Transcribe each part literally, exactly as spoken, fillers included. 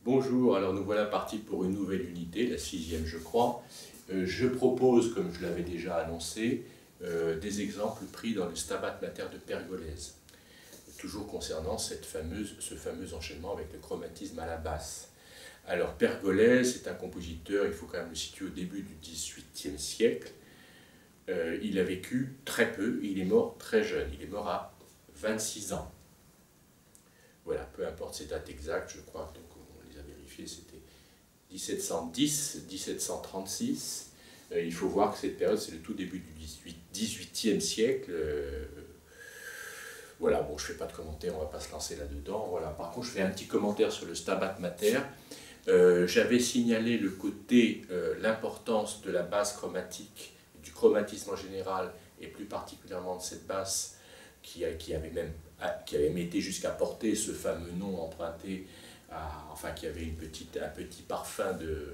Bonjour, alors nous voilà partis pour une nouvelle unité, la sixième je crois. Euh, je propose, comme je l'avais déjà annoncé, euh, des exemples pris dans le Stabat Mater de Pergolèse, toujours concernant cette fameuse, ce fameux enchaînement avec le chromatisme à la basse. Alors Pergolèse est un compositeur, il faut quand même le situer au début du dix-huitième siècle. Euh, il a vécu très peu, il est mort très jeune, il est mort à vingt-six ans. Voilà, peu importe ces dates exactes, je crois, donc on les a vérifiées, c'était mille sept cent dix, mille sept cent trente-six. Euh, il faut voir que cette période, c'est le tout début du dix-huitième siècle. Euh, voilà, bon, je ne fais pas de commentaire, on ne va pas se lancer là-dedans. Voilà. Par contre, je fais un petit commentaire sur le Stabat Mater. Euh, J'avais signalé le côté, euh, l'importance de la base chromatique, du chromatisme en général, et plus particulièrement de cette basse qui, a, qui avait même qui avait été jusqu'à porter ce fameux nom emprunté, à, enfin qui avait une petite, un petit parfum de,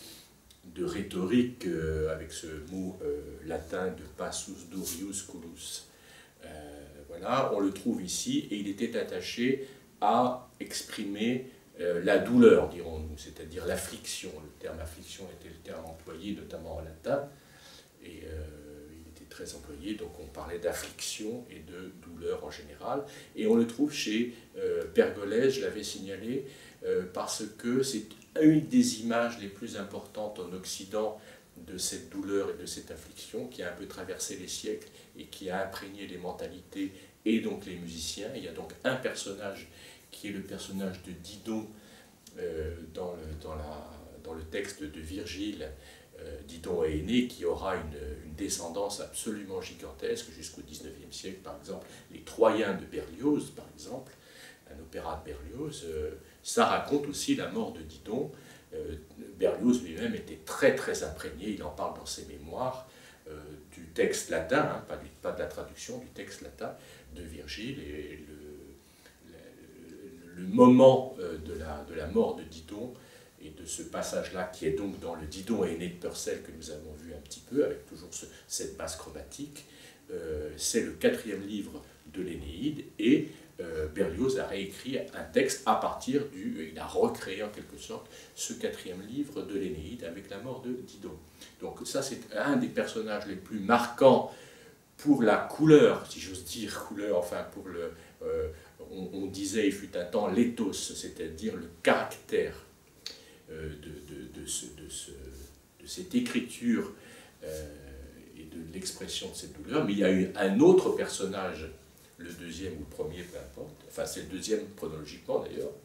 de rhétorique euh, avec ce mot euh, latin de passus durius culus. Euh, voilà, on le trouve ici et il était attaché à exprimer euh, la douleur, dirons-nous, c'est-à-dire l'affliction. Le terme affliction était le terme employé notamment en latin et euh, très employé, donc on parlait d'affliction et de douleur en général, et on le trouve chez euh, Pergolèse, je l'avais signalé, euh, parce que c'est une des images les plus importantes en Occident de cette douleur et de cette affliction qui a un peu traversé les siècles et qui a imprégné les mentalités et donc les musiciens. Il y a donc un personnage qui est le personnage de Didon euh, dans, le, dans, la, dans le texte de Virgile. Euh, Didon est aîné, qui aura une, une descendance absolument gigantesque jusqu'au dix-neuvième siècle, par exemple. Les Troyens de Berlioz, par exemple, un opéra de Berlioz, euh, ça raconte aussi la mort de Didon. Euh, Berlioz lui-même était très très imprégné, il en parle dans ses mémoires, euh, du texte latin, hein, pas, du, pas de la traduction, du texte latin de Virgile, et le, le, le moment euh, de, la, de la mort de Didon et de ce passage-là, qui est donc dans le Didon aîné de Purcell que nous avons vu un petit peu, avec toujours ce, cette base chromatique, euh, c'est le quatrième livre de l'Énéide, et euh, Berlioz a réécrit un texte à partir du... Il a recréé en quelque sorte ce quatrième livre de l'Énéide avec la mort de Didon. Donc ça, c'est un des personnages les plus marquants pour la couleur, si j'ose dire couleur, enfin pour le... Euh, on, on disait, il fut un temps, l'éthos, c'est-à-dire le caractère De, de, de, ce, de, ce, de cette écriture euh, et de l'expression de cette douleur, mais il y a eu un autre personnage, le deuxième ou le premier, peu importe, enfin c'est le deuxième chronologiquement d'ailleurs,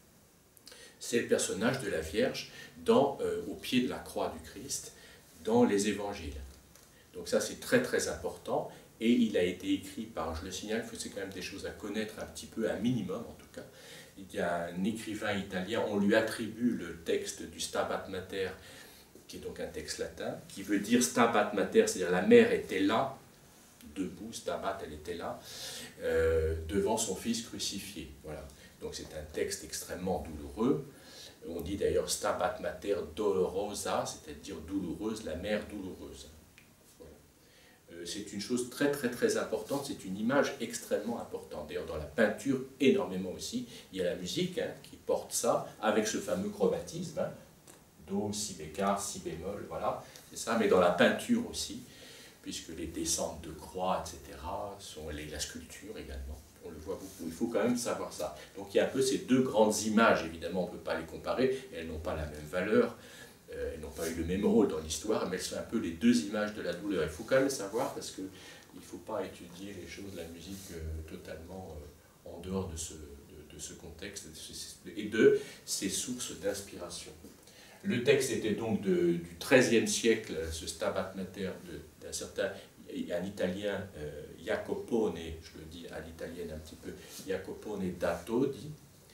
c'est le personnage de la Vierge dans, euh, au pied de la croix du Christ dans les évangiles. Donc ça c'est très très important, et il a été écrit par, je le signale, que c'est quand même des choses à connaître un petit peu, un minimum en tout cas. Il y a un écrivain italien, on lui attribue le texte du Stabat Mater, qui est donc un texte latin, qui veut dire Stabat Mater, c'est-à-dire la mère était là, debout, Stabat, elle était là, euh, devant son fils crucifié. Voilà. Donc c'est un texte extrêmement douloureux. On dit d'ailleurs Stabat Mater dolorosa, c'est-à-dire douloureuse, la mère douloureuse. C'est une chose très très très importante, c'est une image extrêmement importante. D'ailleurs dans la peinture énormément aussi, il y a la musique hein, qui porte ça, avec ce fameux chromatisme, hein, Do, Si bécard, Si bémol, voilà, c'est ça, mais dans la peinture aussi, puisque les descentes de croix, et cetera, sont les, la sculpture également, on le voit beaucoup, il faut quand même savoir ça. Donc il y a un peu ces deux grandes images, évidemment on ne peut pas les comparer, elles n'ont pas la même valeur, elles n'ont pas eu le même rôle dans l'histoire, mais elles sont un peu les deux images de la douleur. Il faut quand même le savoir, parce qu'il ne faut pas étudier les choses de la musique euh, totalement euh, en dehors de ce, de, de ce contexte et de ses sources d'inspiration. Le texte était donc de, du treizième siècle, ce Stabat Mater d'un certain, un Italien, euh, Jacopone, je le dis à l'italienne un petit peu, Jacopone da Todi.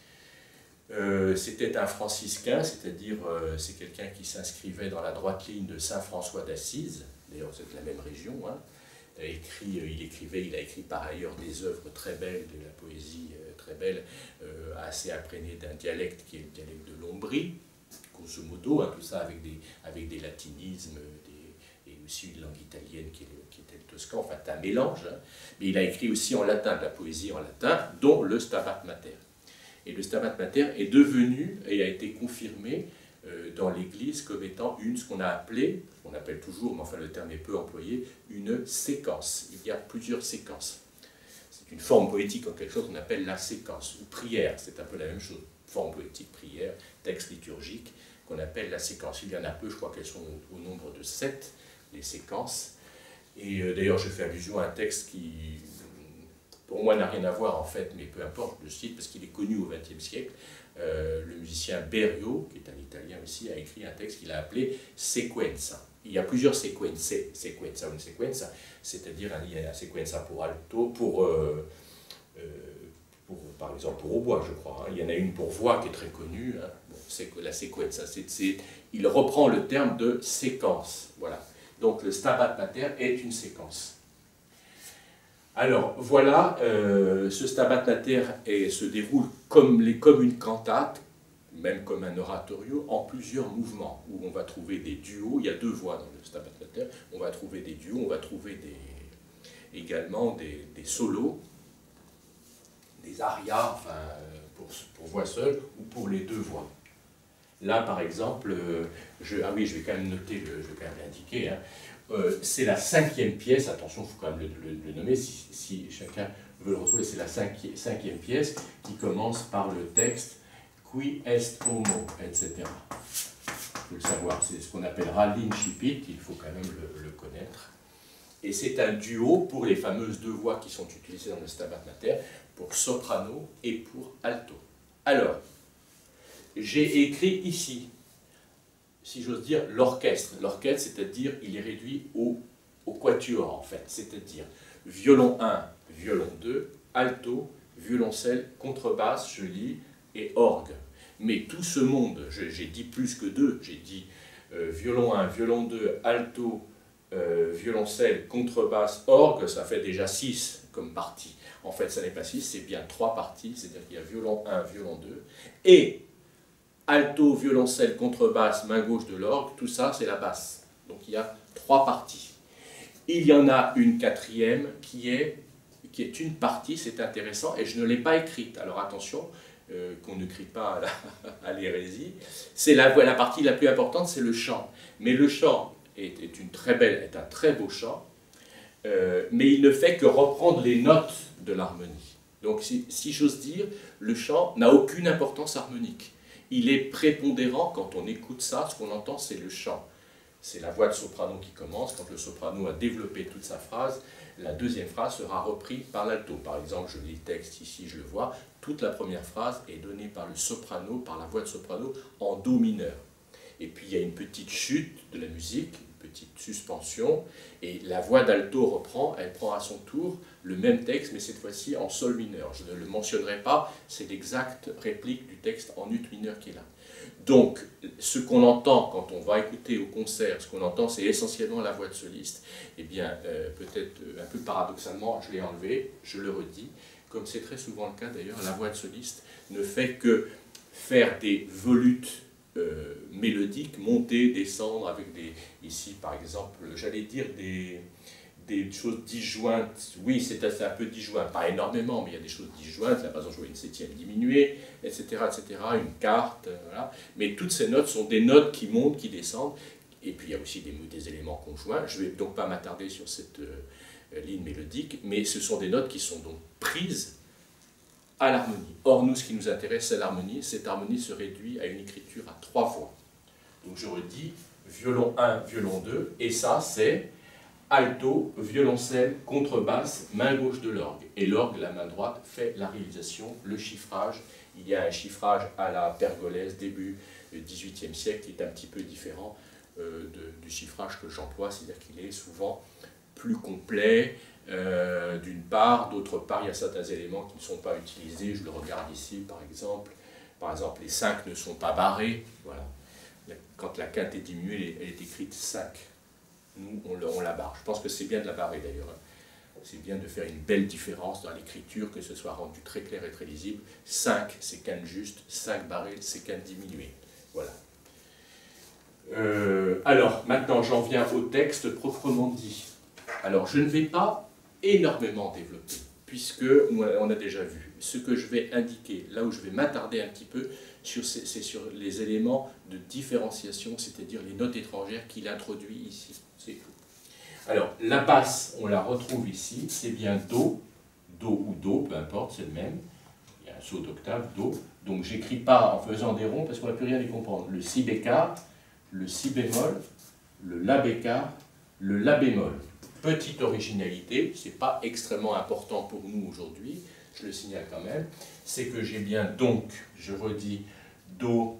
Euh, C'était un franciscain, c'est-à-dire euh, c'est quelqu'un qui s'inscrivait dans la droite ligne de saint François d'Assise, d'ailleurs c'est de la même région, hein. Il a écrit, euh, il écrivait, il a écrit par ailleurs des œuvres très belles, de la poésie euh, très belle, euh, assez imprégnée d'un dialecte qui est le dialecte de l'Ombrie, grosso modo, hein, tout ça avec des, avec des latinismes, des, et aussi une langue italienne qui, est le, qui était le toscan, enfin c'est un mélange, hein. Mais il a écrit aussi en latin, de la poésie en latin, dont le Stabat Mater. Et le Stabat Mater est devenu et a été confirmé euh, dans l'Église comme étant une, ce qu'on a appelé, on appelle toujours, mais enfin le terme est peu employé, une séquence. Il y a plusieurs séquences. C'est une forme poétique en quelque chose qu'on appelle la séquence, ou prière, c'est un peu la même chose. Forme poétique, prière, texte liturgique, qu'on appelle la séquence. Il y en a peu, je crois qu'elles sont au, au nombre de sept, les séquences. Et euh, d'ailleurs, je fais allusion à un texte qui, pour moi, n'a rien à voir en fait, mais peu importe, je le cite parce qu'il est connu au vingtième siècle. Euh, le musicien Berio, qui est un Italien aussi, a écrit un texte qu'il a appelé Sequenza. Il y a plusieurs sequenze, sequenza, une sequenza, c'est-à-dire il y a la sequenza pour alto, pour, euh, euh, pour, par exemple pour hautbois, je crois. Hein. Il y en a une pour voix qui est très connue. Hein. Bon, c'est la sequenza, c'est, il reprend le terme de séquence. Voilà. Donc le Stabat Mater est une séquence. Alors voilà, euh, ce Stabat Mater est, se déroule comme, les, comme une cantate, même comme un oratorio, en plusieurs mouvements, où on va trouver des duos, il y a deux voix dans le Stabat Mater, on va trouver des duos, on va trouver des, également des, des solos, des arias, enfin, pour, pour voix seule, ou pour les deux voix. Là, par exemple, je, ah oui, je vais quand même noter, le, je vais quand même l'indiquer, hein, euh, c'est la cinquième pièce, attention, il faut quand même le, le, le nommer, si, si chacun veut le retrouver, c'est la cinquième, cinquième pièce qui commence par le texte Qui est homo, et cetera. Il faut le savoir, c'est ce qu'on appellera l'incipit, il faut quand même le, le connaître. Et c'est un duo pour les fameuses deux voix qui sont utilisées dans le Stabat Mater, pour soprano et pour alto. Alors, j'ai écrit ici, si j'ose dire, l'orchestre. L'orchestre, c'est-à-dire, il est réduit au, au quatuor, en fait. C'est-à-dire, violon un, violon deux, alto, violoncelle, contrebasse, je lis, et orgue. Mais tout ce monde, j'ai dit plus que deux, j'ai dit euh, violon un, violon deux, alto, euh, violoncelle, contrebasse, orgue, ça fait déjà six comme partie. En fait, ça n'est pas six, c'est bien trois parties, c'est-à-dire qu'il y a violon un, violon deux, et alto, violoncelle, contrebasse, main gauche de l'orgue, tout ça c'est la basse. Donc il y a trois parties. Il y en a une quatrième qui est, qui est une partie, c'est intéressant, et je ne l'ai pas écrite. Alors attention, euh, qu'on ne crie pas à l'hérésie. C'est la, la partie la plus importante, c'est le chant. Mais le chant est, est, une très belle, est un très beau chant, euh, mais il ne fait que reprendre les notes de l'harmonie. Donc si, si j'ose dire, le chant n'a aucune importance harmonique. Il est prépondérant quand on écoute ça, ce qu'on entend c'est le chant. C'est la voix de soprano qui commence, quand le soprano a développé toute sa phrase, la deuxième phrase sera reprise par l'alto. Par exemple, je lis le texte ici, je le vois, toute la première phrase est donnée par le soprano, par la voix de soprano, en do mineur. Et puis il y a une petite chute de la musique, une petite suspension, et la voix d'alto reprend, elle prend à son tour le même texte, mais cette fois-ci en sol mineur. Je ne le mentionnerai pas, c'est l'exacte réplique du texte en ut mineur qui est là. Donc, ce qu'on entend quand on va écouter au concert, ce qu'on entend, c'est essentiellement la voix de soliste. Eh bien, euh, peut-être un peu paradoxalement, je l'ai enlevé, je le redis, comme c'est très souvent le cas d'ailleurs, la voix de soliste ne fait que faire des volutes euh, mélodiques, monter, descendre, avec des, ici par exemple, j'allais dire des... des choses disjointes, oui c'est un peu disjoint, pas énormément, mais il y a des choses disjointes, là par exemple je vois une septième diminuée, et cetera, et cetera, une quarte, euh, voilà. Mais toutes ces notes sont des notes qui montent, qui descendent, et puis il y a aussi des, des éléments conjoints, je ne vais donc pas m'attarder sur cette euh, ligne mélodique, mais ce sont des notes qui sont donc prises à l'harmonie. Or nous, ce qui nous intéresse, c'est l'harmonie, cette harmonie se réduit à une écriture à trois voix. Donc je redis, violon un, violon deux, et ça c'est alto, violoncelle, contrebasse, main gauche de l'orgue. Et l'orgue, la main droite, fait la réalisation, le chiffrage. Il y a un chiffrage à la pergolèse, début du dix-huitième siècle, qui est un petit peu différent euh, de, du chiffrage que j'emploie, c'est-à-dire qu'il est souvent plus complet, euh, d'une part. D'autre part, il y a certains éléments qui ne sont pas utilisés. Je le regarde ici, par exemple. Par exemple, les cinq ne sont pas barrés. Voilà. Quand la quinte est diminuée, elle est écrite cinq. Nous, on, le, on la barre. Je pense que c'est bien de la barrer d'ailleurs. C'est bien de faire une belle différence dans l'écriture, que ce soit rendu très clair et très lisible. cinq, c'est quinte juste. cinq barré, c'est quinte diminuée. Voilà. Euh, alors, maintenant, j'en viens au texte proprement dit. Alors, je ne vais pas énormément développer, puisque on a déjà vu. ce que je vais indiquer, là où je vais m'attarder un petit peu, c'est sur les éléments de différenciation, c'est-à-dire les notes étrangères qu'il introduit ici. C'est tout. Alors, la basse, on la retrouve ici, c'est bien Do, Do ou Do, peu importe, c'est le même. Il y a un saut d'octave, Do. Donc, j'écris pas en faisant des ronds parce qu'on ne va plus rien y comprendre. Le Si bécard, le Si bémol, le La bécard, le La bémol. Petite originalité, ce n'est pas extrêmement important pour nous aujourd'hui, je le signale quand même, c'est que j'ai bien donc, je redis, Do,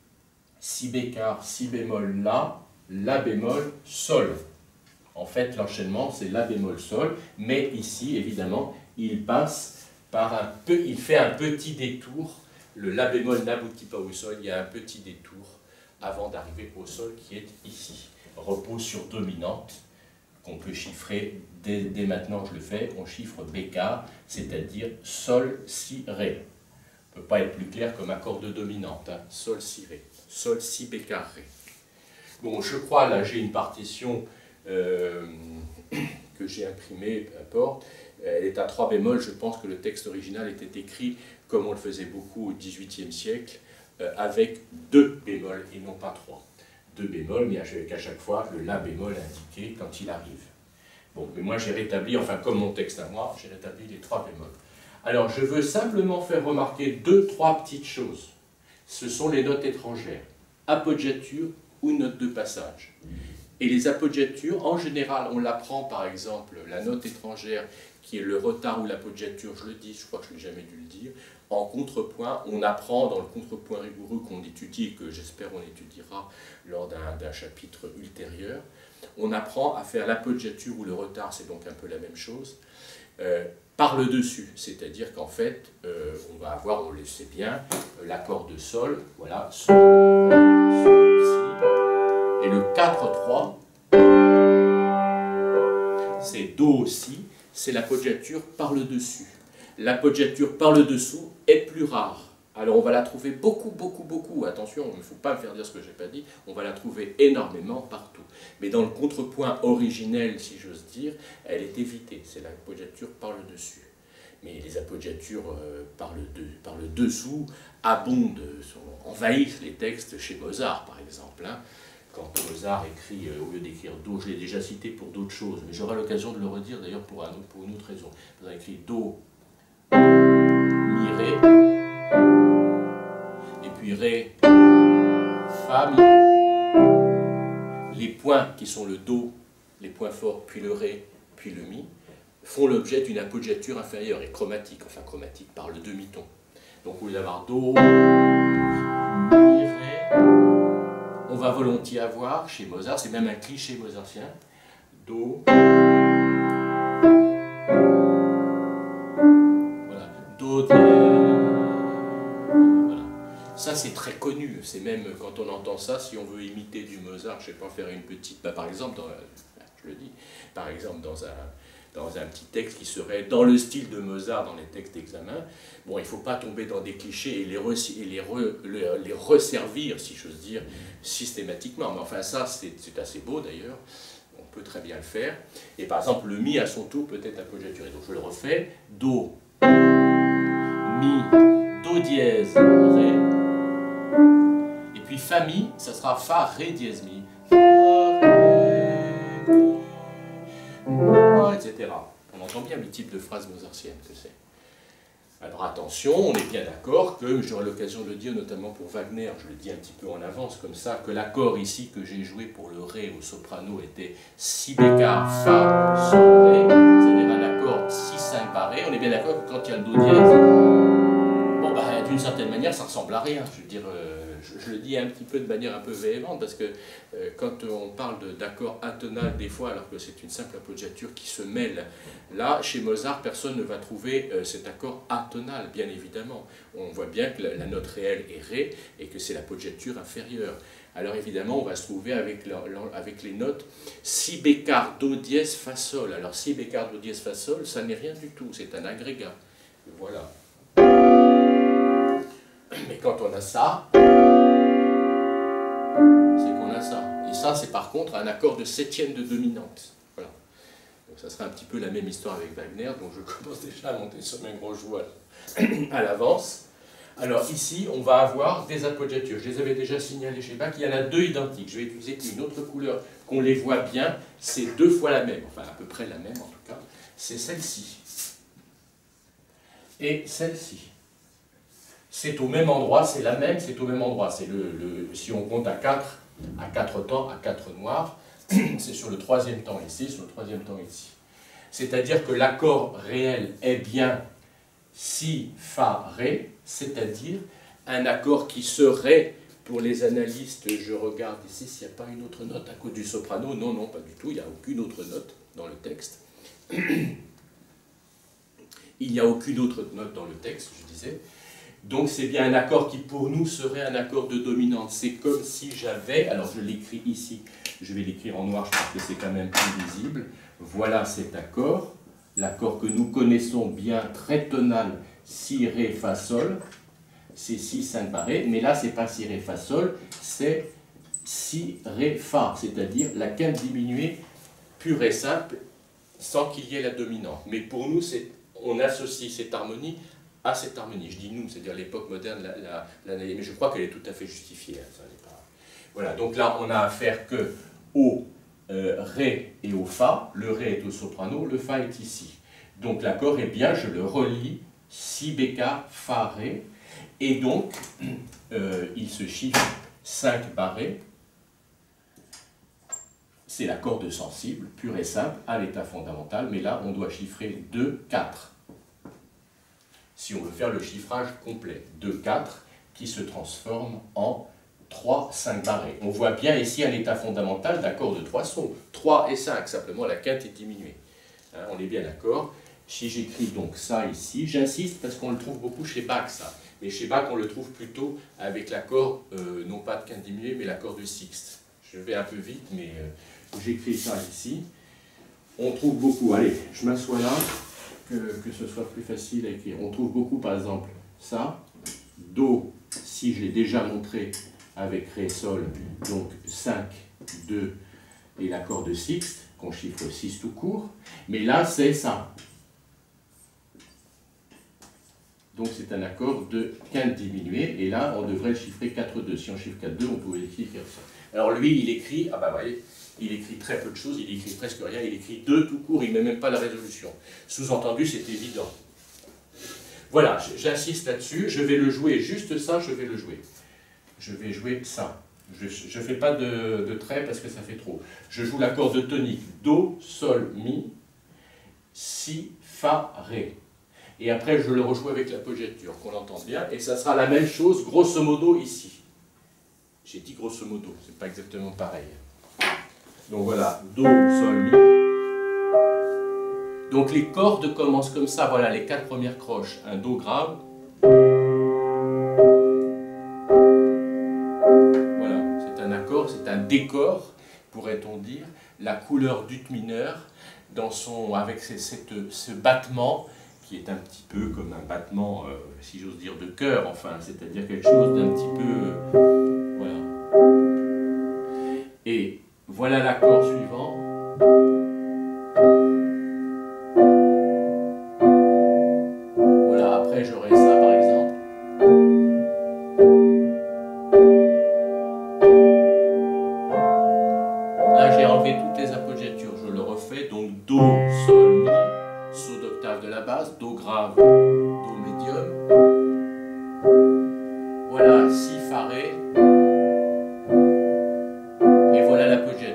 Si bécard, Si bémol, La, La bémol, Sol. En fait, l'enchaînement, c'est La bémol, Sol, mais ici, évidemment, il passe par un peu, il fait un petit détour. Le La bémol n'aboutit pas au Sol, il y a un petit détour avant d'arriver au Sol qui est ici. Repose sur dominante, qu'on peut chiffrer, dès, dès maintenant je le fais, on chiffre bécard, c'est-à-dire Sol, Si, Ré. On ne peut pas être plus clair comme accord de dominante, hein. Sol, Si, Ré. Sol, Si, bécard, Ré. Bon, je crois, là j'ai une partition euh, que j'ai imprimée, peu importe. Elle est à trois bémols, je pense que le texte original était écrit comme on le faisait beaucoup au dix-huitième siècle, euh, avec deux bémols et non pas trois. Deux bémols, mais avec à chaque fois le La bémol indiqué quand il arrive. Bon, mais moi j'ai rétabli, enfin comme mon texte à moi, j'ai rétabli les trois bémols. Alors je veux simplement faire remarquer deux, trois petites choses. Ce sont les notes étrangères, appoggiature ou note de passage. Et les appoggiatures, en général, on l'apprend par exemple, la note étrangère qui est le retard ou l'appoggiature, je le dis, je crois que je ne l'ai jamais dû le dire, en contrepoint, on apprend dans le contrepoint rigoureux qu'on étudie et que j'espère on étudiera lors d'un chapitre ultérieur, on apprend à faire l'appoggiature ou le retard, c'est donc un peu la même chose, euh, par le dessus, c'est-à-dire qu'en fait, euh, on va avoir, on le sait bien, euh, l'accord de Sol, voilà, Sol, Sol, Si, et le quatre trois, c'est Do aussi, c'est l'appoggiature par le dessus. L'appoggiature par le dessous est plus rare. Alors on va la trouver beaucoup, beaucoup, beaucoup. Attention, il ne faut pas me faire dire ce que je n'ai pas dit. On va la trouver énormément partout. Mais dans le contrepoint originel, si j'ose dire, elle est évitée. C'est l'appoggiature par le dessus. Mais les appoggiatures euh, par, le de, par le dessous abondent, sont, envahissent les textes chez Mozart, par exemple. Hein. Quand Mozart écrit, euh, au lieu d'écrire Do, je l'ai déjà cité pour d'autres choses, mais j'aurai l'occasion de le redire d'ailleurs pour, un, pour une autre raison. Il a écrit Do, Mi, Ré, et puis Ré, Fa, Mi. Les points qui sont le Do, les points forts, puis le Ré, puis le Mi, font l'objet d'une appoggiature inférieure et chromatique, enfin chromatique par le demi-ton. Donc au lieu d'avoir Do, Mi, Ré, on va volontiers avoir, chez Mozart, c'est même un cliché mozartien, Do, voilà, Do, voilà. Ça c'est très connu, c'est même quand on entend ça, si on veut imiter du Mozart, je ne sais pas, faire une petite, bah, par exemple, dans, je le dis, par exemple dans un, dans un petit texte qui serait dans le style de Mozart dans les textes d'examen, bon, il ne faut pas tomber dans des clichés et les, re, et les, re, les, les resservir, si j'ose dire, systématiquement. Mais enfin, ça, c'est assez beau d'ailleurs, on peut très bien le faire. Et par exemple, le Mi à son tour peut être appoggiaturé. Donc je le refais, Do, Mi, Do dièse, Ré, et puis Fa, Mi, ça sera Fa, Ré dièse, Mi, Fa, Ré, Mi, et cetera. On entend bien le type de phrase mozartienne que c'est. Alors attention, on est bien d'accord que, j'aurai l'occasion de le dire notamment pour Wagner, je le dis un petit peu en avance comme ça, que l'accord ici que j'ai joué pour le Ré au soprano était Si bécard, Fa, Sol, Ré, c'est-à-dire un accord Si cinq barré. On est bien d'accord que quand il y a le Do dièse, bon bah d'une certaine manière ça ressemble à rien, je veux dire, euh, je, je le dis un petit peu de manière un peu véhémente parce que euh, quand on parle d'accords atonal des fois alors que c'est une simple appoggiature qui se mêle, là chez Mozart personne ne va trouver euh, cet accord atonal bien évidemment. On voit bien que la, la note réelle est Ré et que c'est l'appoggiature inférieure. Alors évidemment on va se trouver avec, le, avec les notes Si bécard, Do dièse, Fa, Sol. Alors Si bécard, Do dièse, Fa, Sol, ça n'est rien du tout, c'est un agrégat. Voilà. Mais quand on a ça, c'est qu'on a ça. Et ça, c'est par contre un accord de septième de dominante. Voilà. Donc ça sera un petit peu la même histoire avec Wagner, donc je commence déjà à monter sur mes gros jouets à l'avance. Alors ici, on va avoir des appoggiatures. Je les avais déjà signalés chez Bach, il y en a deux identiques. Je vais utiliser une autre couleur, qu'on les voit bien, c'est deux fois la même, enfin à peu près la même en tout cas. C'est celle-ci. Et celle-ci. C'est au même endroit, c'est la même, c'est au même endroit. C'est le, le, si on compte à quatre, à quatre temps, à quatre noirs, c'est sur le troisième temps ici, sur le troisième temps ici. C'est-à-dire que l'accord réel est bien si, fa, ré, c'est-à-dire un accord qui serait, pour les analystes, je regarde ici s'il n'y a pas une autre note à cause du soprano, non, non, pas du tout, il n'y a aucune autre note dans le texte. Il n'y a aucune autre note dans le texte, je disais. Donc c'est bien un accord qui pour nous serait un accord de dominante. C'est comme si j'avais, alors je l'écris ici, je vais l'écrire en noir, je pense que c'est quand même plus visible. Voilà cet accord, l'accord que nous connaissons bien, très tonal, si, ré, fa, sol. C'est si, cinq barrés, mais là c'est pas si, ré, fa, sol, c'est si, ré, fa, c'est-à-dire la quinte diminuée pure et simple, sans qu'il y ait la dominante. Mais pour nous, on associe cette harmonie à cette harmonie. Je dis nous, c'est-à-dire l'époque moderne, la, la, la, mais je crois qu'elle est tout à fait justifiée. Hein, ça n'est pas... Voilà, donc là, on a affaire que au euh, ré et au fa. Le ré est au soprano, le fa est ici. Donc l'accord est bien, je le relis, si béca, fa, ré. Et donc, euh, il se chiffre cinq barrés. C'est l'accord de sensible, pur et simple, à l'état fondamental. Mais là, on doit chiffrer deux, quatre. Si on veut faire le chiffrage complet, deux, quatre, qui se transforme en trois, cinq barrés. On voit bien ici à l'état fondamental d'accords de trois sons, trois et cinq, simplement la quinte est diminuée. Hein, on est bien d'accord. Si j'écris donc ça ici, j'insiste parce qu'on le trouve beaucoup chez Bach, ça. Mais chez Bach, on le trouve plutôt avec l'accord, euh, non pas de quinte diminuée, mais l'accord de sixte. Je vais un peu vite, mais euh, j'écris ça ici. On trouve beaucoup, allez, je m'assois là. Que, que ce soit plus facile à écrire. On trouve beaucoup, par exemple, ça, Do, si je l'ai déjà montré avec Ré, Sol, donc cinq, deux, et l'accord de sixte, qu'on chiffre six tout court, mais là, c'est ça. Donc c'est un accord de quinte diminuée, et là, on devrait le chiffrer quatre deux. Si on chiffre quatre deux, on pouvait écrire ça. Alors lui, il écrit, ah bah vous voyez, il écrit très peu de choses, il écrit presque rien, il écrit deux tout court, il ne met même pas la résolution. Sous-entendu, c'est évident. Voilà, j'insiste là-dessus, je vais le jouer, juste ça, je vais le jouer. Je vais jouer ça. Je ne fais pas de, de trait parce que ça fait trop. Je joue l'accord de tonique, Do, Sol, Mi, Si, Fa, Ré. Et après, je le rejoue avec l'appoggiature, qu'on l'entende bien, et ça sera la même chose, grosso modo, ici. J'ai dit grosso modo, c'est pas exactement pareil. Donc voilà, Do, Sol, Mi. Donc les cordes commencent comme ça, voilà les quatre premières croches. Un Do grave. Voilà, c'est un accord, c'est un décor, pourrait-on dire. La couleur d'ut mineur, dans son, avec cette, ce battement, qui est un petit peu comme un battement, euh, si j'ose dire, de cœur, enfin, c'est-à-dire quelque chose d'un petit peu... Euh, voilà. Et voilà l'accord suivant. Voilà, après j'aurai ça par exemple. Là j'ai enlevé toutes les appoggiatures, je le refais, donc Do, Sol, Mi, Saut d'octave de la basse, Do grave, Do médium. Voilà, Si, Fa, Ré. Et voilà l'appoggiature.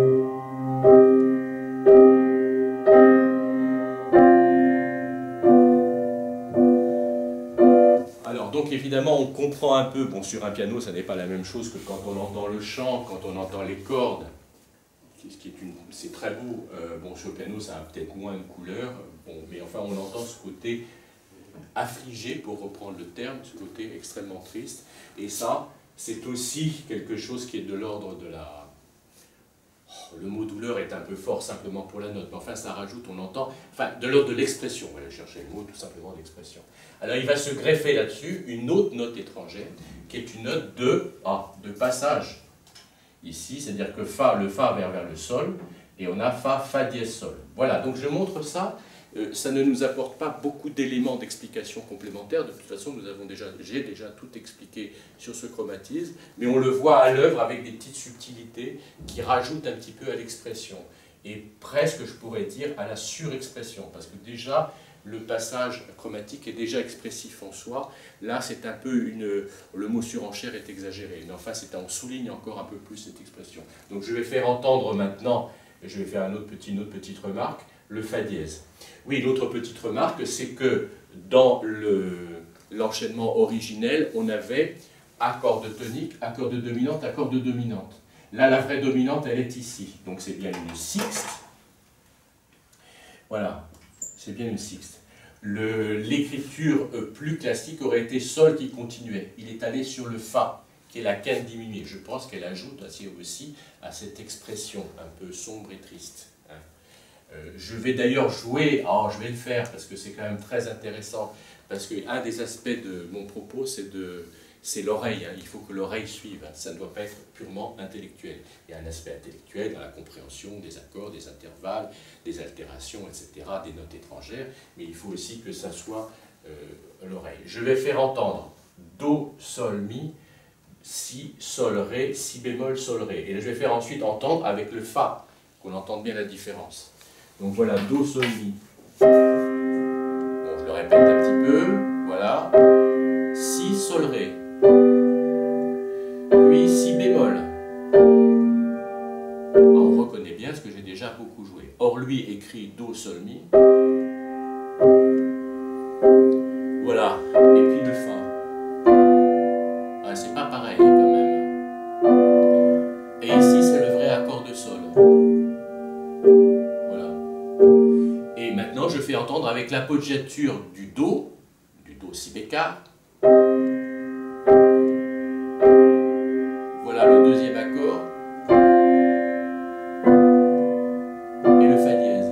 Alors, donc évidemment, on comprend un peu, bon, sur un piano, ça n'est pas la même chose que quand on entend le chant, quand on entend les cordes, ce qui est une, c'est très beau. Euh, bon, sur le piano, ça a peut-être moins de couleurs, bon, mais enfin, on entend ce côté affligé, pour reprendre le terme, ce côté extrêmement triste. Et ça, c'est aussi quelque chose qui est de l'ordre de la... Le mot douleur est un peu fort simplement pour la note, mais enfin ça rajoute, on entend, enfin de l'ordre de l'expression, on va aller chercher le mot tout simplement d'expression. Alors il va se greffer là-dessus une autre note étrangère, qui est une note de, ah, de passage, ici, c'est-à-dire que Fa, le Fa vers, vers le Sol, Et on a Fa, Fa dièse Sol. Voilà, donc je montre ça. Euh, ça ne nous apporte pas beaucoup d'éléments d'explication complémentaires. De toute façon, nous avons déjà, j'ai déjà tout expliqué sur ce chromatisme, mais on le voit à l'œuvre avec des petites subtilités qui rajoutent un petit peu à l'expression. Et presque, je pourrais dire, à la surexpression. Parce que déjà, le passage chromatique est déjà expressif en soi. Là, c'est un peu une... Le mot surenchère est exagéré. Mais enfin, c'est, on souligne encore un peu plus cette expression. Donc je vais faire entendre maintenant, et je vais faire un autre petit, une autre petite remarque, le Fa dièse. Oui, l'autre petite remarque, c'est que dans le, l'enchaînement originel, on avait accord de tonique, accord de dominante, accord de dominante. Là, la vraie dominante, elle est ici. Donc c'est bien une sixte. Voilà, c'est bien une sixte. Le, l'écriture plus classique aurait été Sol qui continuait. Il est allé sur le Fa, qui est la quinte diminuée. Je pense qu'elle ajoute aussi à cette expression un peu sombre et triste. Euh, je vais d'ailleurs jouer, alors je vais le faire parce que c'est quand même très intéressant, parce qu'un des aspects de mon propos, c'est de, c'est l'oreille, hein. Il faut que l'oreille suive, hein. Ça ne doit pas être purement intellectuel. Il y a un aspect intellectuel dans la compréhension des accords, des intervalles, des altérations, et cetera, des notes étrangères, mais il faut aussi que ça soit euh, l'oreille. Je vais faire entendre Do, Sol, Mi, Si, Sol, Ré, Si bémol, Sol, Ré. Et je vais faire ensuite entendre avec le Fa, qu'on entende bien la différence. Donc voilà, Do, Sol, Mi. Bon, je le répète un petit peu, voilà. Si, Sol, Ré. Puis Si bémol. Alors, on reconnaît bien ce que j'ai déjà beaucoup joué. Or, lui écrit Do, Sol, Mi. Voilà, et puis le Fa. Ah, c'est pas pareil quand même. Et ici, c'est le vrai accord de Sol. Et maintenant, je fais entendre avec l'appoggiature du Do, du Do si bécard. Voilà le deuxième accord. Et le Fa dièse.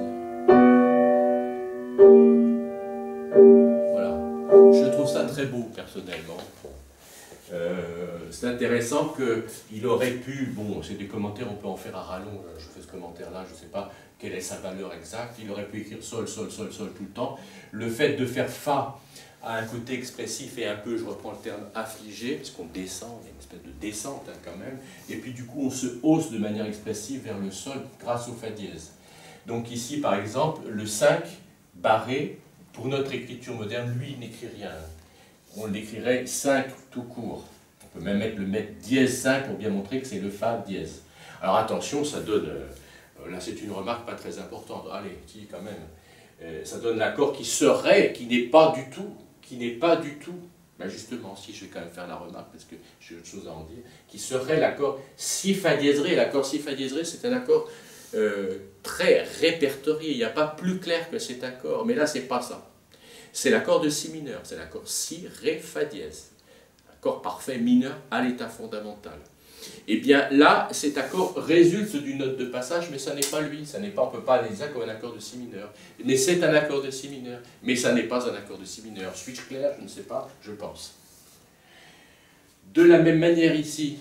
Voilà. Je trouve ça très beau, personnellement. Euh, c'est intéressant qu'il aurait pu, bon, c'est des commentaires, on peut en faire à rallonge, je fais ce commentaire-là, je ne sais pas quelle est sa valeur exacte, il aurait pu écrire Sol, Sol, Sol, Sol tout le temps. Le fait de faire Fa a un côté expressif et un peu, je reprends le terme, affligé, parce qu'on descend, il y a une espèce de descente hein, quand même, et puis du coup on se hausse de manière expressive vers le Sol grâce au Fa dièse. Donc ici par exemple, le cinq barré, pour notre écriture moderne, lui n'écrit rien. On l'écrirait cinq tout court. On peut même mettre le mettre dièse cinq pour bien montrer que c'est le Fa dièse. Alors attention, ça donne, euh, là c'est une remarque pas très importante, allez, qui quand même, euh, ça donne l'accord qui serait, qui n'est pas du tout, qui n'est pas du tout, ben justement, si je vais quand même faire la remarque parce que j'ai autre chose à en dire, qui serait l'accord Si Fa dièse Ré. L'accord Si Fa dièse Ré, c'est un accord euh, très répertorié, il n'y a pas plus clair que cet accord, mais là c'est pas ça. C'est l'accord de Si mineur, c'est l'accord Si, Ré, Fa dièse. Accord parfait mineur à l'état fondamental. Et bien là, cet accord résulte d'une note de passage, mais ça n'est pas lui, ça n'est pas, on ne peut pas analyser ça comme un accord de Si mineur. Mais c'est un accord de Si mineur, mais ça n'est pas un accord de Si mineur. Suis-je clair? Je ne sais pas, je pense. De la même manière ici,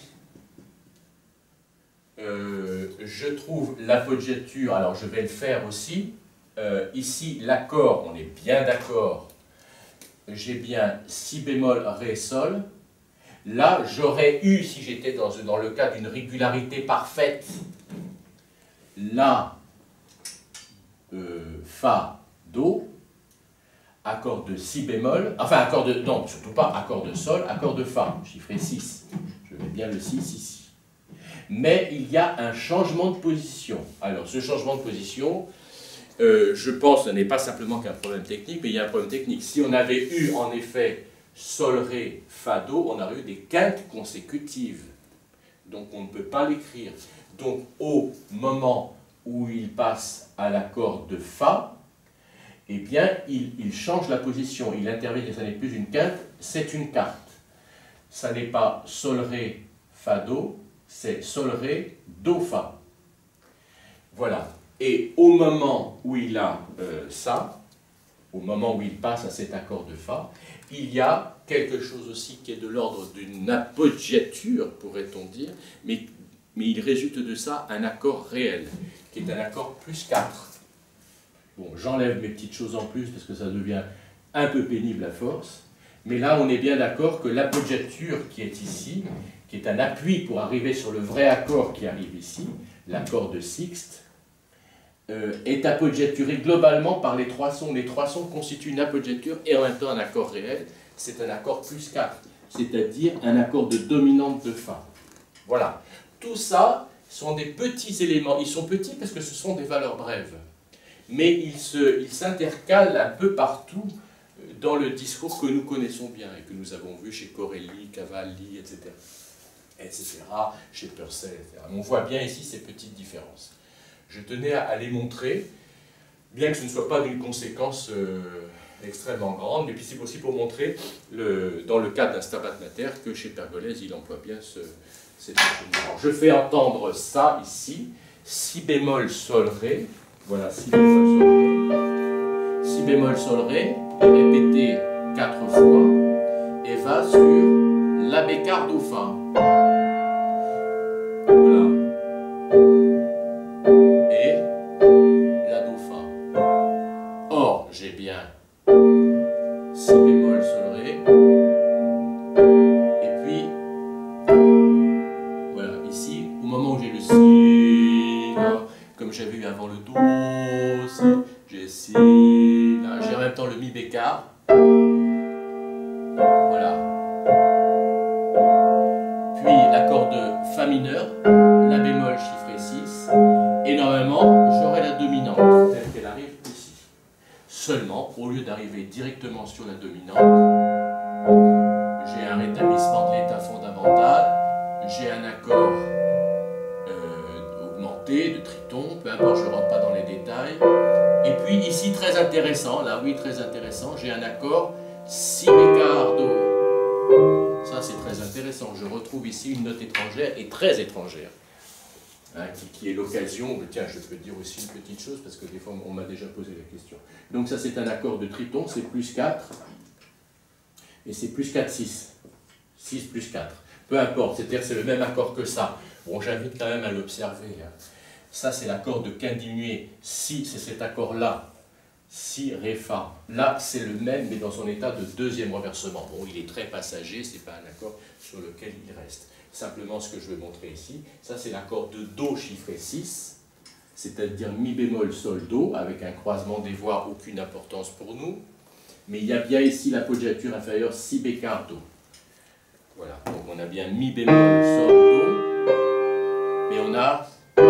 euh, je trouve l'appoggiature, alors je vais le faire aussi. Euh, ici, l'accord, on est bien d'accord, j'ai bien Si bémol, Ré, Sol. Là, j'aurais eu, si j'étais dans, dans le cas d'une régularité parfaite, La, euh, Fa, Do, accord de Si bémol, enfin accord de, non, surtout pas accord de Sol, accord de Fa, chiffré six. Je mets bien le six ici. Mais il y a un changement de position. Alors, ce changement de position, Euh, je pense que ce n'est pas simplement qu'un problème technique, mais il y a un problème technique. Si on avait eu en effet Sol, Ré, Fa, Do, on aurait eu des quintes consécutives. Donc on ne peut pas l'écrire. Donc au moment où il passe à l'accord de Fa, eh bien il, il change la position. Il intervient et ça n'est plus une quinte, c'est une quarte. Ça n'est pas Sol, Ré, Fa, Do, c'est Sol, Ré, Do, Fa. Voilà. Et au moment où il a euh, ça, au moment où il passe à cet accord de Fa, il y a quelque chose aussi qui est de l'ordre d'une appoggiature, pourrait-on dire, mais mais il résulte de ça un accord réel, qui est un accord plus quatre. Bon, j'enlève mes petites choses en plus parce que ça devient un peu pénible à force, mais là on est bien d'accord que l'appoggiature qui est ici, qui est un appui pour arriver sur le vrai accord qui arrive ici, l'accord de sixte, euh, est appoggiaturé globalement par les trois sons. Les trois sons constituent une appoggiature et en même temps un accord réel, c'est un accord plus quatre, c'est-à-dire un accord de dominante de fa. Voilà. Tout ça sont des petits éléments. Ils sont petits parce que ce sont des valeurs brèves. Mais ils se, ils s'intercalent un peu partout dans le discours que nous connaissons bien et que nous avons vu chez Corelli, Cavalli, et cetera, et cetera, chez Purcell, et cetera. On voit bien ici ces petites différences. Je tenais à les montrer, bien que ce ne soit pas d'une conséquence euh, extrêmement grande, mais puis c'est aussi pour montrer, le, dans le cadre d'un Stabat Mater, que chez Pergolèse, il emploie bien ce, cet enchaînement. Je fais entendre ça ici, si bémol, sol, ré, voilà, si bémol, sol, ré, si bémol, sol, ré, est répété quatre fois, et va sur la bécarde au fa. Voilà. Et la do fa. Or, j'ai bien si bémol, sol, ré, et puis, voilà, ici, au moment où j'ai le si, là, comme j'avais eu avant le do, si, j'ai si, là, j'ai en même temps le mi bécard, voilà. Puis l'accord de fa mineur, la bémol chiffré six, et normalement, j'aurai la dominante, telle qu'elle arrive ici. Seulement, au lieu d'arriver directement sur la dominante, j'ai un rétablissement de l'état fondamental, j'ai un accord euh, augmenté, de triton, peu importe, je ne rentre pas dans les détails. Et puis ici, très intéressant, là oui, très intéressant, j'ai un accord si bécard do. Ça, c'est très intéressant. Je retrouve ici une note étrangère, et très étrangère, hein, qui, qui est l'occasion, tiens, je peux dire aussi une petite chose, parce que des fois, on m'a déjà posé la question. Donc ça, c'est un accord de triton, c'est plus quatre, et c'est plus quatre, six. six plus quatre. Peu importe, c'est-à-dire c'est le même accord que ça. Bon, j'invite quand même à l'observer. Hein. Ça, c'est l'accord de quinte diminué. Si, c'est cet accord-là. Si, ré, fa. Là, c'est le même, mais dans son état de deuxième renversement. Bon, il est très passager, ce n'est pas un accord sur lequel il reste. Simplement, ce que je veux montrer ici, ça, c'est l'accord de do chiffré six, c'est-à-dire mi bémol, sol, do, avec un croisement des voix, aucune importance pour nous. Mais il y a bien ici l'appoggiature inférieure, si bécard, do. Voilà, donc on a bien mi bémol, sol, do, mais on a,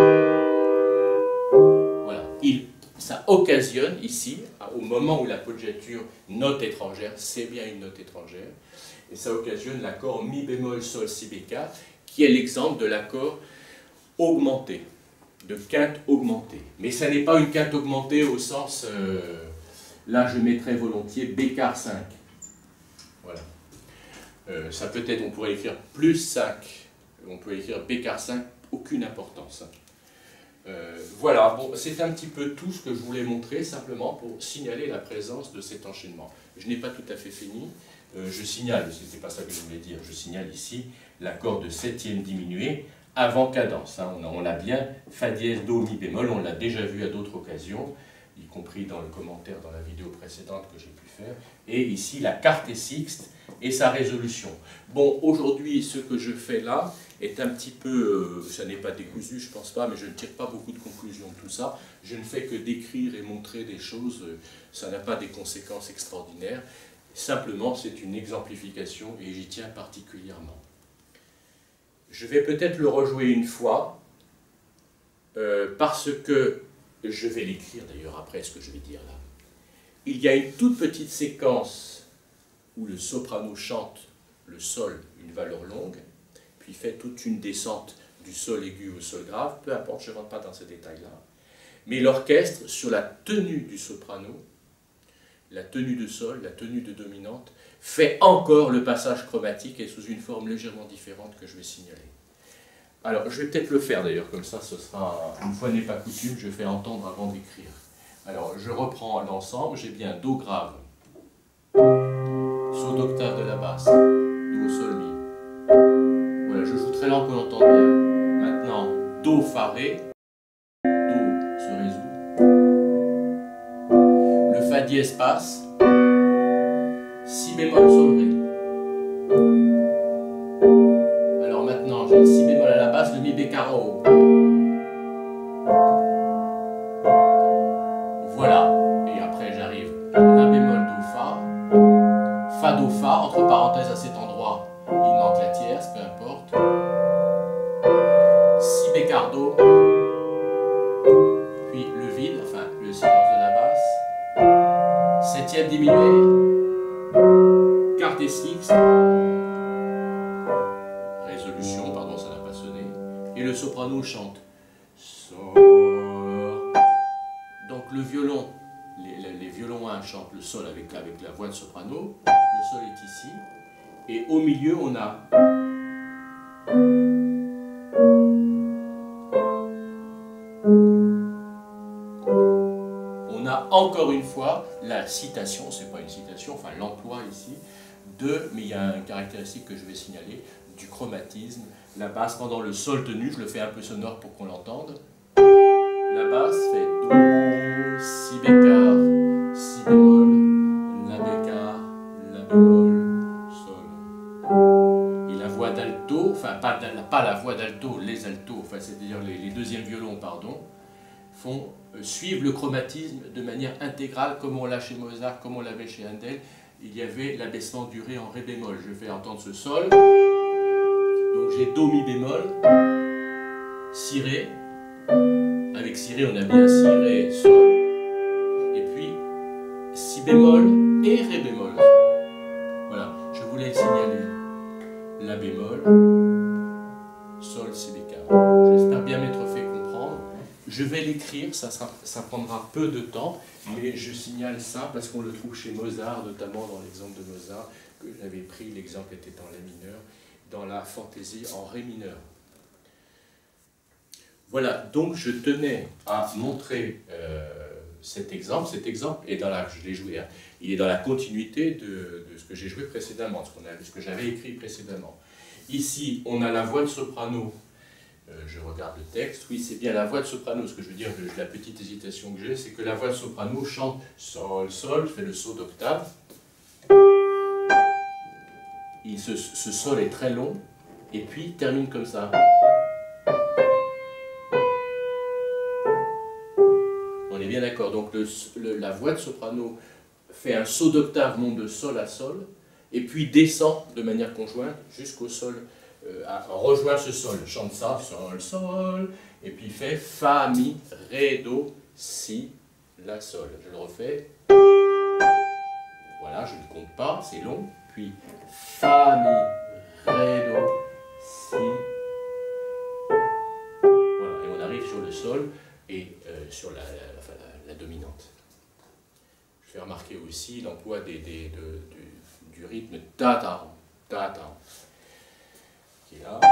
voilà, il, ça occasionne ici, au moment où l'appoggiature note étrangère, c'est bien une note étrangère, et ça occasionne l'accord mi bémol, sol, si bécard, qui est l'exemple de l'accord augmenté, de quinte augmentée. Mais ça n'est pas une quinte augmentée au sens, euh, là je mettrais volontiers bécard cinq, voilà. Euh, ça peut être, on pourrait écrire plus cinq, on peut écrire bécard cinq, aucune importance. Euh, voilà, bon, c'est un petit peu tout ce que je voulais montrer, simplement pour signaler la présence de cet enchaînement. Je n'ai pas tout à fait fini, euh, je signale, c'était pas ça que je voulais dire, je signale ici l'accord de septième diminué avant cadence. Hein, on l'a bien, fa dièse, do, mi bémol, on l'a déjà vu à d'autres occasions, y compris dans le commentaire dans la vidéo précédente que j'ai pu faire, et ici la carte sixte et sa résolution. Bon, aujourd'hui, ce que je fais là est un petit peu, euh, ça n'est pas décousu, je pense pas, mais je ne tire pas beaucoup de conclusions de tout ça. Je ne fais que décrire et montrer des choses, euh, ça n'a pas des conséquences extraordinaires. Simplement, c'est une exemplification et j'y tiens particulièrement. Je vais peut-être le rejouer une fois, euh, parce que, je vais l'écrire d'ailleurs après ce que je vais dire là. Il y a une toute petite séquence où le soprano chante le sol, une valeur longue, puis fait toute une descente du sol aigu au sol grave, peu importe, je ne rentre pas dans ces détails-là. Mais l'orchestre, sur la tenue du soprano, la tenue de sol, la tenue de dominante, fait encore le passage chromatique et sous une forme légèrement différente que je vais signaler. Alors, je vais peut-être le faire d'ailleurs, comme ça, ce sera, une fois n'est pas coutume, je fais entendre avant d'écrire. Alors, je reprends l'ensemble, j'ai bien do grave, saut d'octave de la basse, do, sol, mi. Voilà, je joue très lent qu'on entend bien. Maintenant, Do, Fa, Ré. Do se résout. Le Fa dièse passe. Si bémol, Sol, Ré. Alors maintenant, j'ai le Si bémol à la basse, le Mi bécard en haut. Voilà. Et après, j'arrive La bémol, Do, Fa. Fa, Do, Fa. Entre parenthèses, à cet endroit, il manque la tierce, peu importe. Si bécard, Do. Puis le vide, enfin le silence de la basse. Septième diminué. Quarte et sixte. Résolution, pardon, ça n'a pas sonné. Et le soprano chante. Sol. Donc le violon, les, les, les violons un chantent le sol avec, avec la voix de soprano. Le sol est ici. Et au milieu, on a on a encore une fois la citation, c'est pas une citation, enfin l'emploi ici, de, mais il y a une caractéristique que je vais signaler, du chromatisme. La basse pendant le sol tenu, je le fais un peu sonore pour qu'on l'entende. La basse fait Do, Si bécard, Si bémol, La bécard, La bémol, Sol. Et la voix d'alto, enfin pas, pas la voix d'alto, les altos, enfin c'est-à-dire les, les deuxièmes violons, pardon, font euh, suivre le chromatisme de manière intégrale, comme on l'a chez Mozart, comme on l'avait chez Handel. Il y avait l'abaissement du Ré en Ré bémol. Je vais entendre ce Sol. Donc j'ai Do, Mi bémol, Si, Ré. Avec Si, Ré, on a bien Si, Ré, Sol. Et puis Si bémol et Ré bémol. Voilà, je voulais le signaler. La bémol, Sol, Si bécard. J'espère bien m'être fait comprendre. Je vais l'écrire, ça, sera, ça prendra peu de temps, mais je signale ça parce qu'on le trouve chez Mozart, notamment dans l'exemple de Mozart que j'avais pris, l'exemple était en La mineur, dans la fantaisie en Ré mineur. Voilà, donc je tenais à montrer euh, cet exemple. Cet exemple est dans la, je l'ai joué, hein, il est dans la continuité de, de ce que j'ai joué précédemment, ce, qu'on a, ce que j'avais écrit précédemment. Ici, on a la voix de soprano. Euh, je regarde le texte, oui c'est bien la voix de soprano, ce que je veux dire, de, la petite hésitation que j'ai, c'est que la voix de soprano chante Sol, Sol, fait le saut d'octave. Ce, ce Sol est très long, et puis termine comme ça. On est bien d'accord, donc le, le, la voix de soprano fait un saut d'octave, monte de Sol à Sol, et puis descend de manière conjointe jusqu'au Sol. Euh, rejoint ce Sol, chante ça, Sol, Sol, et puis fait Fa, Mi, Ré, Do, Si, La, Sol. Je le refais. Voilà, je ne compte pas, c'est long. Puis Fa, Mi, Ré, Do, Si. Voilà, et on arrive sur le Sol et euh, sur la, la, enfin, la, la dominante. Je fais remarquer aussi l'emploi des, des, de, du, du rythme ta-ta, ta-ta. Qui est là.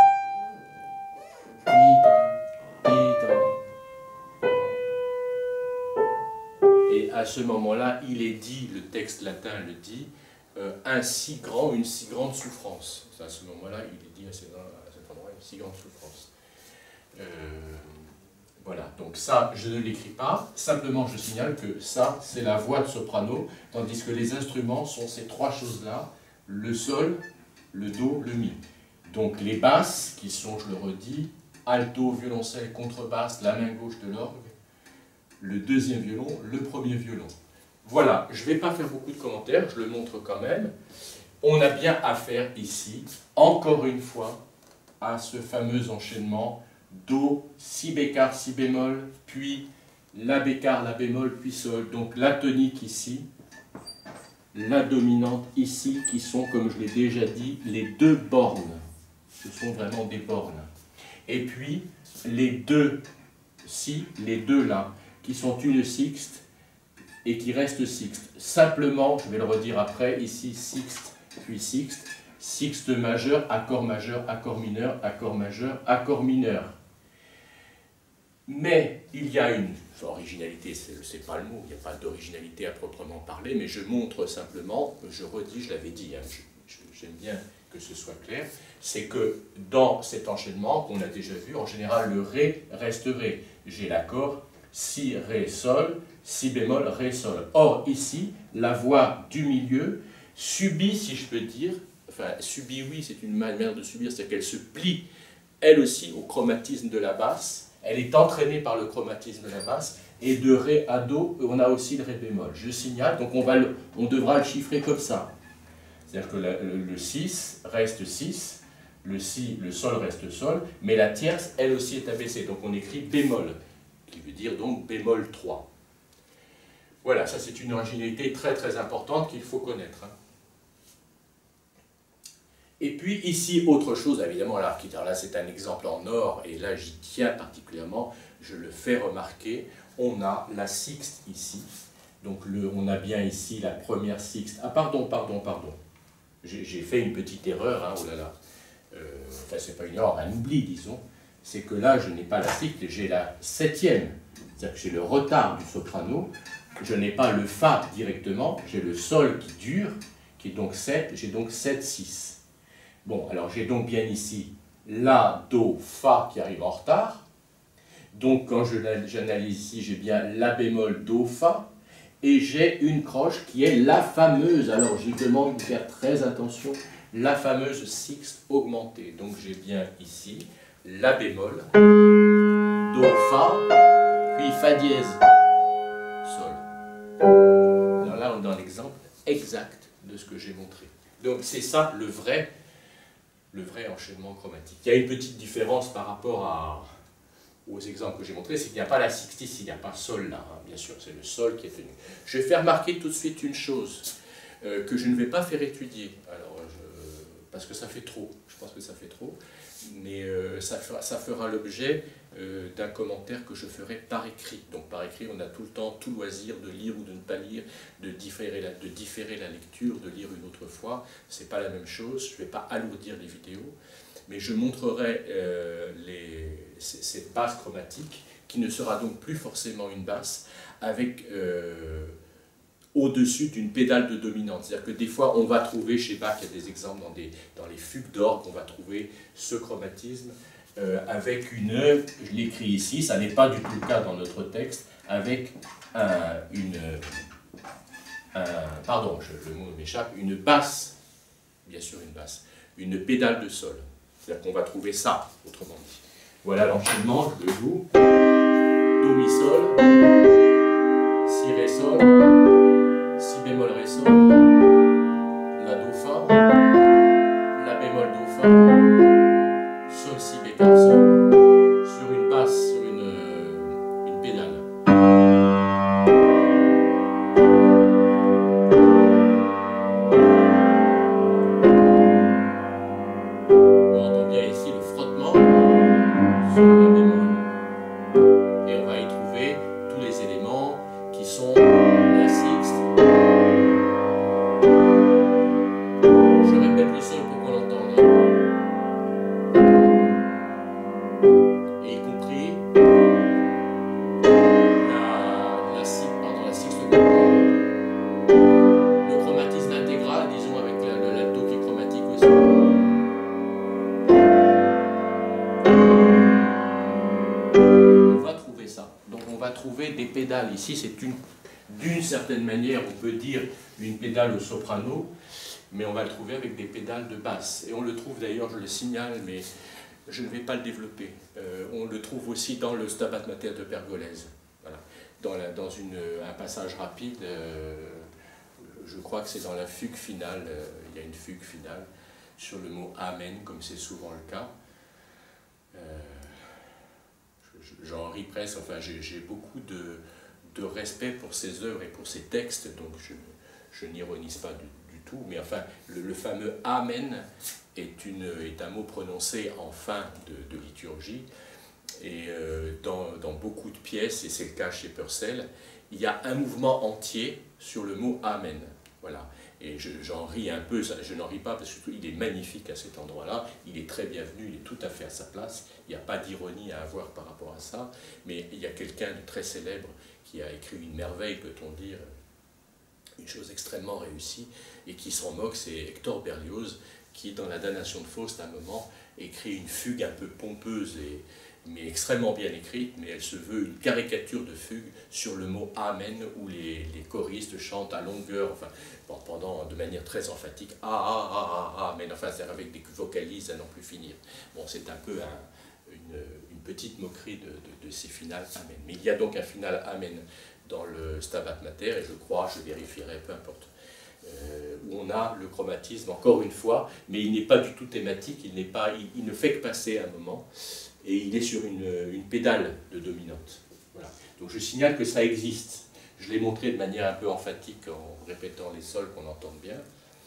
Et à ce moment-là, il est dit, le texte latin le dit, euh, un si grand, une si grande souffrance. À ce moment-là, il est dit à cet endroit, une si grande souffrance. Euh, voilà, donc ça, je ne l'écris pas, simplement je signale que ça, c'est la voix de soprano, tandis que les instruments sont ces trois choses-là, le Sol, le Do, le Mi. Donc les basses, qui sont, je le redis, alto, violoncelle, contrebasse, la main gauche de l'orgue, le deuxième violon, le premier violon. Voilà, je ne vais pas faire beaucoup de commentaires, je le montre quand même. On a bien affaire ici, encore une fois, à ce fameux enchaînement Do, Si bécard, Si bémol, puis La bécard, La bémol, puis Sol. Donc la tonique ici, la dominante ici, qui sont, comme je l'ai déjà dit, les deux bornes. Ce sont vraiment des bornes. Et puis, les deux ci, les deux là, qui sont une sixte et qui restent sixte. Simplement, je vais le redire après, ici sixte, puis sixte, sixte majeur, accord majeur, accord mineur, accord majeur, accord mineur. Mais il y a une originalité, c'est pas le mot, il n'y a pas d'originalité à proprement parler, mais je montre simplement, je redis, je l'avais dit, hein, j'aime bien que ce soit clair, c'est que dans cet enchaînement qu'on a déjà vu, en général le Ré reste Ré. J'ai l'accord Si, Ré, Sol, Si bémol, Ré, Sol. Or ici, la voix du milieu subit, si je peux dire, enfin subit oui, c'est une manière de subir, c'est qu'elle se plie elle aussi au chromatisme de la basse, elle est entraînée par le chromatisme de la basse, et de Ré à Do, on a aussi le Ré bémol. Je signale, donc on, va le, on devra le chiffrer comme ça. C'est-à-dire que la, le, le six reste six, le Si, le Sol reste Sol, mais la tierce, elle aussi est abaissée. Donc on écrit bémol, qui veut dire donc bémol trois. Voilà, ça c'est une originalité très très importante qu'il faut connaître. Et puis ici, autre chose, évidemment, là, là c'est un exemple en or, et là j'y tiens particulièrement, je le fais remarquer, on a la sixte ici, donc le, on a bien ici la première sixte, ah pardon, pardon, pardon, j'ai fait une petite erreur, hein, oh là là, euh, enfin c'est pas une erreur, un oubli disons, c'est que là je n'ai pas la sixte, j'ai la septième, c'est-à-dire que j'ai le retard du soprano, je n'ai pas le Fa directement, j'ai le Sol qui dure, qui est donc sept, j'ai donc sept, six. Bon, alors j'ai donc bien ici La, Do, Fa qui arrive en retard. Donc quand j'analyse ici, j'ai bien La bémol, Do, Fa. Et j'ai une croche qui est la fameuse, alors je demande de faire très attention, la fameuse sixte augmentée. Donc j'ai bien ici La bémol, Do, Fa, puis Fa dièse, Sol. Alors là on est dans l'exemple exact de ce que j'ai montré. Donc c'est ça le vrai le vrai enchaînement chromatique. Il y a une petite différence par rapport à, aux exemples que j'ai montrés, c'est qu'il n'y a pas la sixte ici, il n'y a pas Sol là, hein, bien sûr, c'est le Sol qui est tenu. Je vais faire remarquer tout de suite une chose, euh, que je ne vais pas faire étudier, alors, je, parce que ça fait trop, je pense que ça fait trop, mais euh, ça fera, ça fera l'objet euh, d'un commentaire que je ferai par écrit. Donc par écrit, on a tout le temps, tout loisir de lire ou de ne pas lire, de différer la, de différer la lecture, de lire une autre fois. Ce n'est pas la même chose, je ne vais pas alourdir les vidéos, mais je montrerai euh, les, cette basse chromatique, qui ne sera donc plus forcément une basse, avec euh, au-dessus d'une pédale de dominante. C'est-à-dire que des fois, on va trouver, chez Bach, il y a des exemples dans, des, dans les fugues d'orgue, on va trouver ce chromatisme, Euh, avec une, je l'écris ici, ça n'est pas du tout le cas dans notre texte, avec un, une, un, pardon, je, le mot m'échappe, une basse, bien sûr une basse, une pédale de sol. C'est-à-dire qu'on va trouver ça, autrement dit. Voilà l'enchaînement, je le joue. Do, mi, sol, si, ré, sol, si bémol, ré, sol, la, do, fa, la bémol, do, fa, Sol, Si, bécard, Sol, sur une basse, sur une, une pédale. On entend bien ici le frottement sur la bémol. Et on va y trouver tous les éléments qui sont la sixte. Je répète le sol pour qu'on l'entende. Des pédales. Ici, c'est une, d'une certaine manière, on peut dire une pédale au soprano, mais on va le trouver avec des pédales de basse. Et on le trouve d'ailleurs, je le signale, mais je ne vais pas le développer. Euh, on le trouve aussi dans le Stabat Mater de Pergolèse. Voilà. Dans, la, dans une, un passage rapide, euh, je crois que c'est dans la fugue finale, euh, il y a une fugue finale sur le mot Amen, comme c'est souvent le cas. Euh, J'en ris presque, enfin j'ai beaucoup de, de respect pour ses œuvres et pour ses textes, donc je, je n'ironise pas du, du tout, mais enfin le, le fameux Amen est, une, est un mot prononcé en fin de, de liturgie, et euh, dans, dans beaucoup de pièces, et c'est le cas chez Purcell, il y a un mouvement entier sur le mot Amen. Voilà. Et j'en ris un peu, je n'en ris pas parce qu'il est magnifique à cet endroit-là, il est très bienvenu, il est tout à fait à sa place, il n'y a pas d'ironie à avoir par rapport à ça, mais il y a quelqu'un de très célèbre qui a écrit une merveille, peut-on dire, une chose extrêmement réussie, et qui s'en moque, c'est Hector Berlioz, qui, dans la damnation de Faust, à un moment, écrit une fugue un peu pompeuse, et, mais extrêmement bien écrite, mais elle se veut une caricature de fugue sur le mot Amen, où les, les choristes chantent à longueur, enfin, pendant, de manière très emphatique, ah, ah, ah, ah, Amen, enfin, c'est avec des vocalises à n'en plus finir. Bon, c'est un peu un, une, une petite moquerie de, de, de ces finales Amen. Mais il y a donc un final Amen dans le Stabat Mater, et je crois, je vérifierai, peu importe, euh, où on a le chromatisme, encore une fois, mais il n'est pas du tout thématique, il, n'est pas, il, il ne fait que passer un moment, et il est sur une, une pédale de dominante. Voilà. Donc je signale que ça existe. Je l'ai montré de manière un peu emphatique en répétant les sols qu'on entende bien.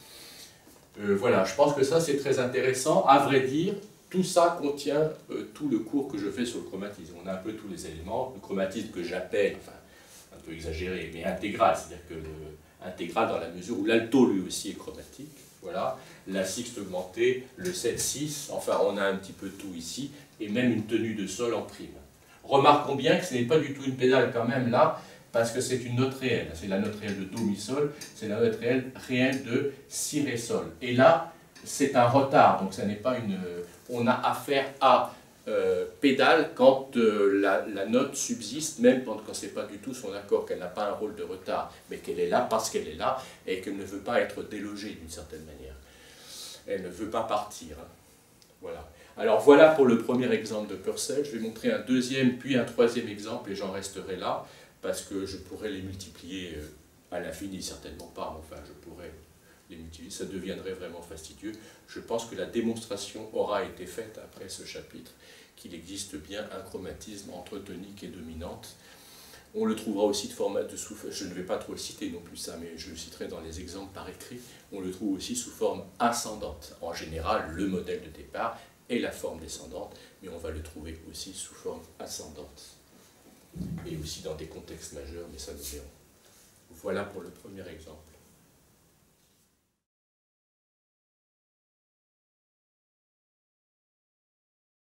Euh, voilà, je pense que ça c'est très intéressant. À vrai dire, tout ça contient euh, tout le cours que je fais sur le chromatisme. On a un peu tous les éléments. Le chromatisme que j'appelle, enfin, un peu exagéré, mais intégral, c'est-à-dire que le, intégral dans la mesure où l'alto lui aussi est chromatique. Voilà, la sixte augmentée, le sept six, enfin on a un petit peu tout ici, et même une tenue de sol en prime. Remarquons bien que ce n'est pas du tout une pédale quand même là, parce que c'est une note réelle. C'est la note réelle de Do, Mi, Sol, c'est la note réelle, réelle de Si, Ré, Sol. Et là, c'est un retard, donc ça n'est pas une... On a affaire à euh, pédale quand euh, la, la note subsiste, même quand, quand ce n'est pas du tout son accord, qu'elle n'a pas un rôle de retard, mais qu'elle est là parce qu'elle est là, et qu'elle ne veut pas être délogée d'une certaine manière. Elle ne veut pas partir. Hein. Voilà. Alors voilà pour le premier exemple de Purcell. Je vais montrer un deuxième, puis un troisième exemple, et j'en resterai là, parce que je pourrais les multiplier à l'infini, certainement pas, mais enfin je pourrais les multiplier, ça deviendrait vraiment fastidieux. Je pense que la démonstration aura été faite après ce chapitre, qu'il existe bien un chromatisme entre tonique et dominante. On le trouvera aussi de format de sous, je ne vais pas trop le citer non plus ça, mais je le citerai dans les exemples par écrit, on le trouve aussi sous forme ascendante. En général, le modèle de départ est la forme descendante, mais on va le trouver aussi sous forme ascendante. Et aussi dans des contextes majeurs, mais ça nous verrons. Voilà pour le premier exemple.